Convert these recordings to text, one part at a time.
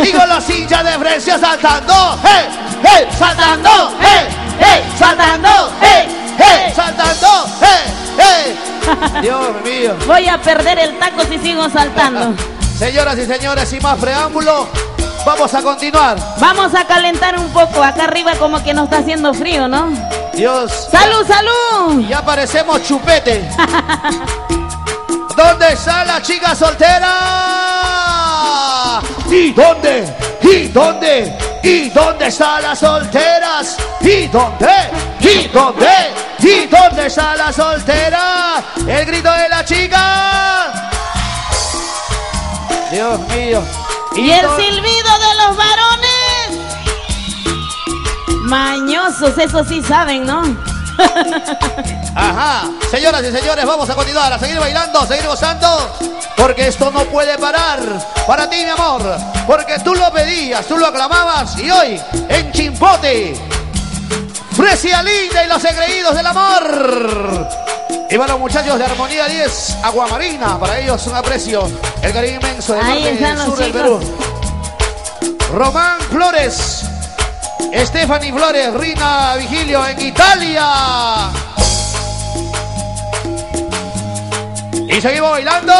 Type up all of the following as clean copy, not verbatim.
Y con los hinchas de Fresia saltando, saltando, saltando, saltando, Dios mío. Voy a perder el taco si sigo saltando. Señoras y señores, sin más preámbulo, vamos a continuar. Vamos a calentar un poco. Acá arriba como que nos está haciendo frío, ¿no? Dios. ¡Salud, salud! Ya parecemos chupete. ¿Dónde está la chica soltera? ¿Y dónde? ¿Y dónde? ¿Y dónde están las solteras? ¿Y dónde? ¿Y dónde? ¿Y dónde está la soltera? El grito de la chica. Dios mío. Y el silbido de los varones. Mañosos, eso sí saben, ¿no? Ajá. Señoras y señores, vamos a continuar, a seguir bailando, a seguir gozando, porque esto no puede parar. Para ti, mi amor, porque tú lo pedías, tú lo aclamabas, y hoy, en Chimpote, Fresia Linda y los engreídos del amor. Y para los muchachos de Armonía 10, Aguamarina, para ellos un aprecio, el cariño inmenso del norte y sur del Perú. Román Flores, Stephanie Flores, Rina Vigilio en Italia. Y seguimos bailando.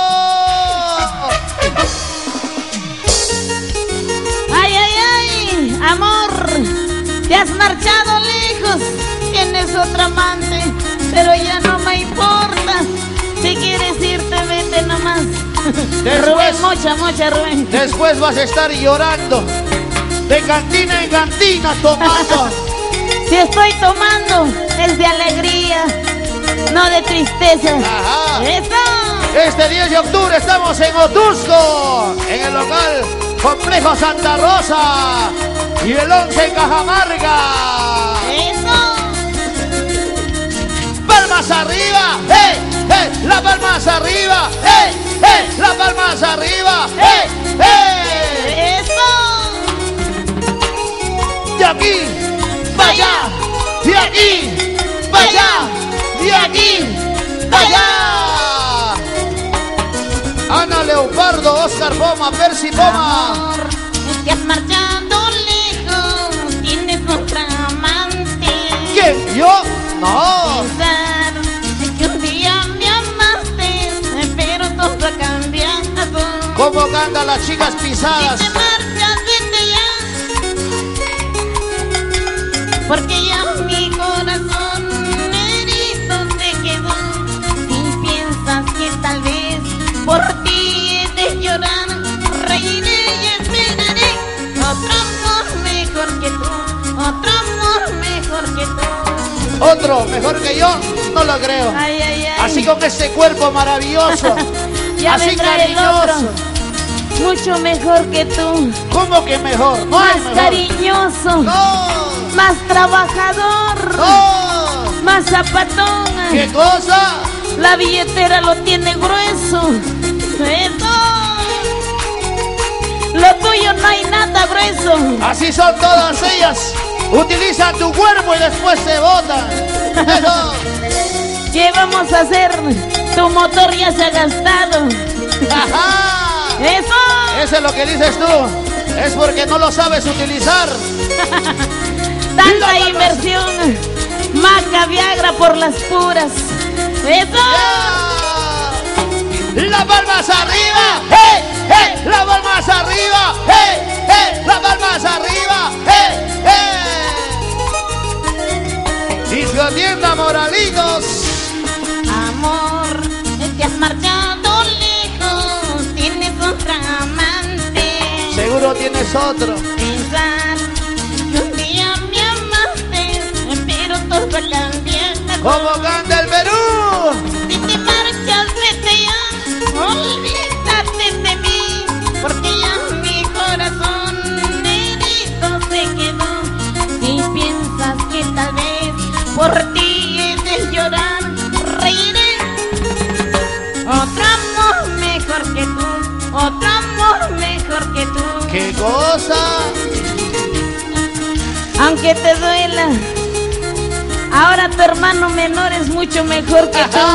Ay, ay, ay, amor, te has marchado lejos, tienes otra amante, pero ya no me importa. Si quieres irte, vete nomás. Rubén, mocha, Rubén. Después vas a estar llorando, de cantina en cantina, tomando. Si estoy tomando, es de alegría, no de tristeza. Ajá. ¡Eso! Este 10 de octubre estamos en Otusco, en el local Complejo Santa Rosa, y el 11 en Cajamarca. ¡Eso! ¡Palmas arriba! ¡La palmas arriba! ¡La palmas arriba! ¡Eso! De aquí, para allá, de aquí, para allá, de aquí, para allá. Ana Leopardo, Oscar Poma, Percy Poma. Amor, te has marchado lejos, tienes otra amante. ¿Quién? ¿Yo? No. Pensar que un día me amaste, pero todo ha cambiado. ¿Cómo cantan las chicas pisadas? Si te marchas, vete ya, porque ya mi corazón herido te quedó. Si piensas que tal vez por ti he de llorar, reiré y esperaré otro amor mejor que tú, otro amor mejor que tú. Otro mejor que yo, no lo creo. Ay, ay, ay. Así con ese cuerpo maravilloso. Ya así vendrá el otro, cariñoso. mucho mejor que tú. ¿Cómo que mejor? No hay Más mejor. cariñoso, No, más trabajador, no. más zapatón. ¿Qué cosa? La billetera lo tiene grueso. Eso. Lo tuyo no hay nada grueso. Así son todas ellas. Utilizan tu cuerpo y después se botan. Eso. ¿Qué vamos a hacer? Tu motor ya se ha gastado. Ajá. Eso. Eso es lo que dices tú. Es porque no lo sabes utilizar. Tanta inversión. Maca, Viagra por las puras. Eso. ¡La palmas arriba! ¡La palmas arriba! ¡La palmas arriba! Discotienda Moralitos. Amor, te has marchado lejos, tienes otra amante. Seguro tienes otro. Pensar que un día me amaste, pero todo ha cambiado. ¿Cómo canta el Perú? Si te marchas, vete ya, olvídate de mí, porque ya mi corazón herido se quedó. Si piensas que tal vez por ti he de llorar, reiré. Otro amor mejor que tú, otro amor mejor que tú. ¿Qué cosa? Aunque te duela, ahora tu hermano menor es mucho mejor que tú.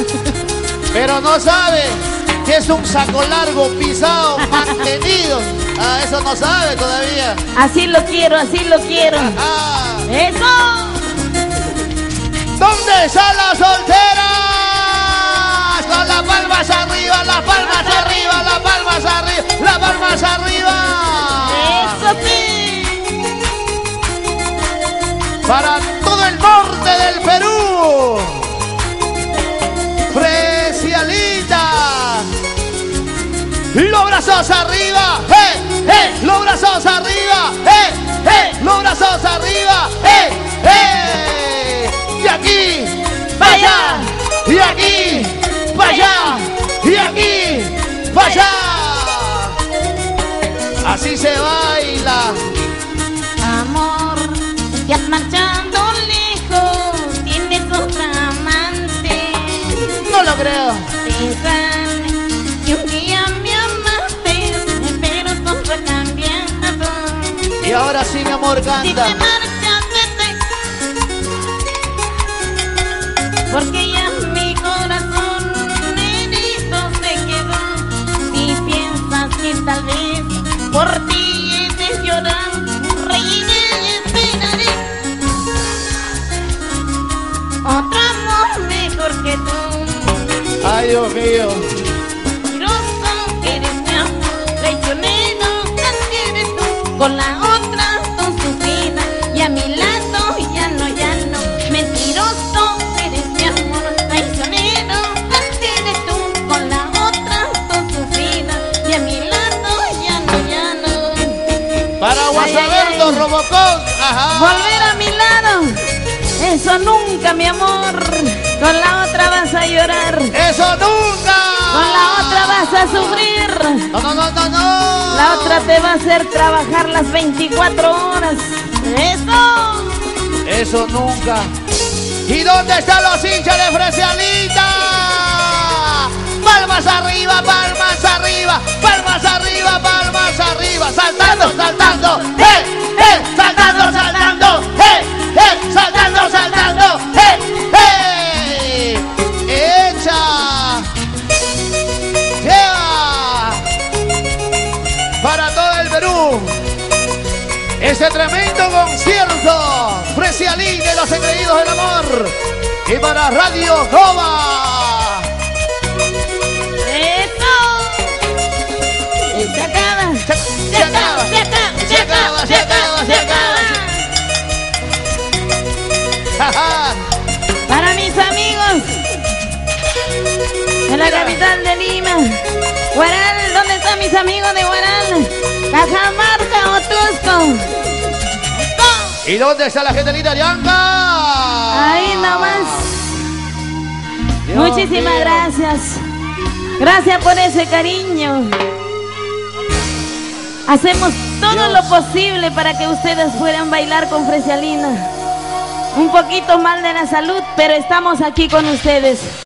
Pero no sabe que es un saco largo, pisado, mantenido. Ah, eso no sabe todavía. Así lo quiero, así lo quiero. Ah. ¡Eso! ¿Dónde están las solteras? Con las palmas arriba, las palmas arriba, las palmas arriba, las palmas arriba. ¡Eso sí! Para todo el norte del Perú. Precialita. Los brazos arriba. Los brazos arriba. Los brazos arriba. Y aquí, vaya. Y aquí, vaya. Y aquí, vaya. Así se baila. Amor, te has marchado lejos, tienes otra amante. No lo creo. Pensar que un día me amaste, pero todo ha cambiado. Y ahora sí, mi amor, Si te canta. marchas, vete, porque ya mi corazón herido se quedó. Si piensas que tal vez por ti he de llorar, reiré y esperaré otro amor mejor que tú. Ay, Dios mío. Mentiroso, eres mi amor, traicionero, así eres tú. Con la otra tú sufrida y a mi lado ya no, ya no. Mentiroso, eres mi amor, traicionero, así eres tú. Con la otra tú sufrida y a mi lado ya no, ya no. Para Ay, Guasaberto, ay, ay. Robocop. Ajá. Volver a mi lado, eso nunca, mi amor. Con la otra vas a llorar, ¡Eso nunca! con la otra vas a sufrir. No, no, no, no, no. La otra te va a hacer trabajar las 24 horas. ¡Eso! Eso nunca. ¿Y dónde están los hinchas de Precialita? Palmas arriba, palmas arriba, palmas arriba, palmas arriba. Saltando, saltando. Saltando, saltando. Saltando, saltando. Echa. Lleva. Para todo el Perú. Este tremendo concierto. Precialita y los engreídos del amor. Y para Radio Nova. ¡Eso! Se acaba. Se acaba. Se acaba. Se acaba, se acaba, se acaba. Para mis amigos de la capital de Lima, Huaral, ¿dónde están mis amigos de Huaral? Cajamarca o Tusco. ¿Y dónde está la gente linda de Anca? Ahí nomás. Dios Muchísimas mío. gracias. Gracias por ese cariño. Hacemos todo Dios. lo posible para que ustedes puedan bailar con Precialina. Un poquito mal de la salud, pero estamos aquí con ustedes.